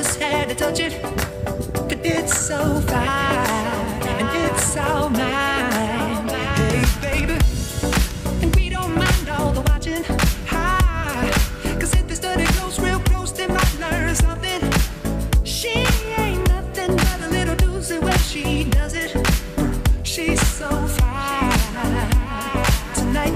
just had to touch it, but it's so fine and it's all mine. Hey baby, and we don't mind all the watching. Hi, 'cause if this dirty close real close, they might learn something. She ain't nothing but a little doozy when she does it. She's so fine tonight.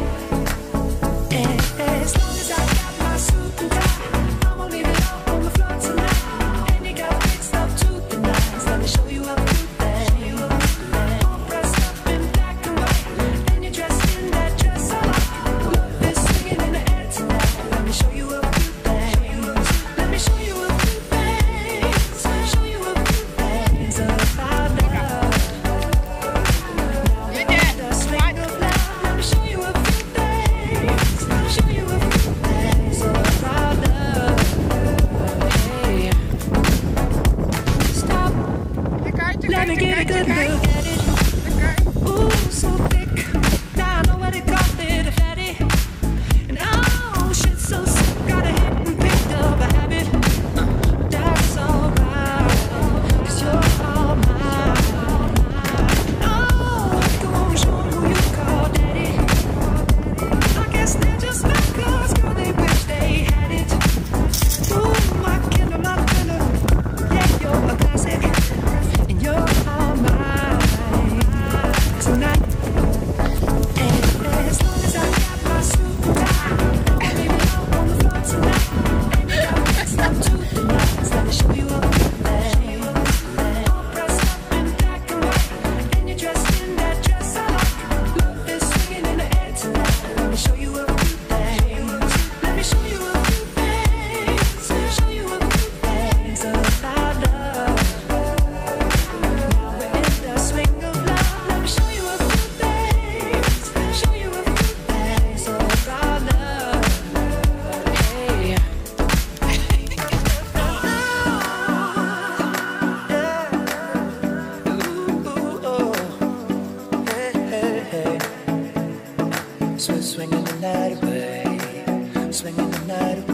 As long as I got my suit and tie, I'm gonna leave it all on the floor tonight. And you got fixed up to the nines. Let me show you a few things. All dressed up in black and white, and you're dressed in that dress I like. Love is swinging in the air tonight. Let me show you a few things. Let me show you a few things. Show you a few things about love. The swing of love. Let me show you a few things. Show you a few things about love. Hey, stop. Let me get a good look at